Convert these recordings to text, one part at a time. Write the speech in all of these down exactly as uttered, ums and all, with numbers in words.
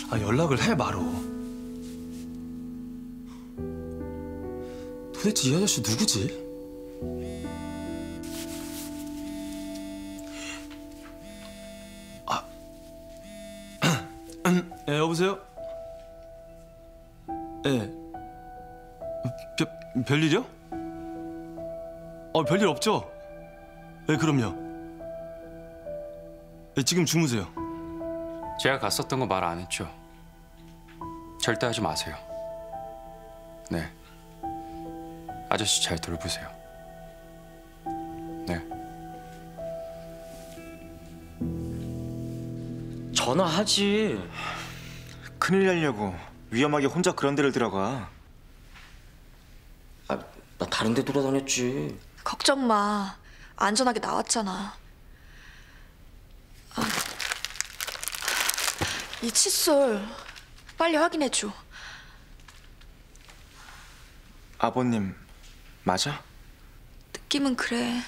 아, 연락을 해 바로. 도대체 이 아저씨 누구지? 아, 예, 여보세요? 예. 별, 별일이요? 어, 별일 없죠? 예, 그럼요. 예, 지금 주무세요. 제가 갔었던 거 말 안 했죠? 절대 하지 마세요. 네. 아저씨 잘 돌보세요. 네. 전화하지. 큰일 나려고 위험하게 혼자 그런 데를 들어가. 아, 나 다른 데 돌아다녔지. 걱정 마. 안전하게 나왔잖아. 아, 이 칫솔 빨리 확인해줘. 아버님 맞아? 느낌은 그래.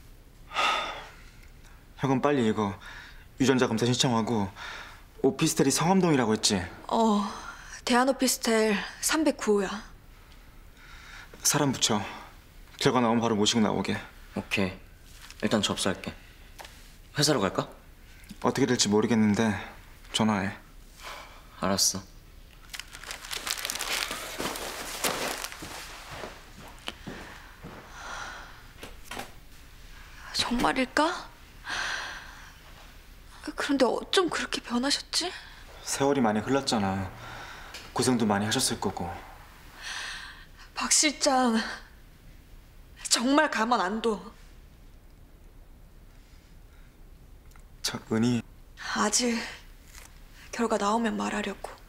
형은 빨리 이거 유전자 검사 신청하고 오피스텔이 성암동이라고 했지? 어, 대한오피스텔 삼백구 호야. 사람 붙여. 결과 나오면 바로 모시고 나오게. 오케이. 일단 접수할게. 회사로 갈까? 어떻게 될지 모르겠는데 전화해. 알았어. 정말일까? 그런데 어쩜 그렇게 변하셨지? 세월이 많이 흘렀잖아. 고생도 많이 하셨을 거고. 박 실장 정말 가만 안 둬. 저 은희 아직 결과 나오면 말하려고.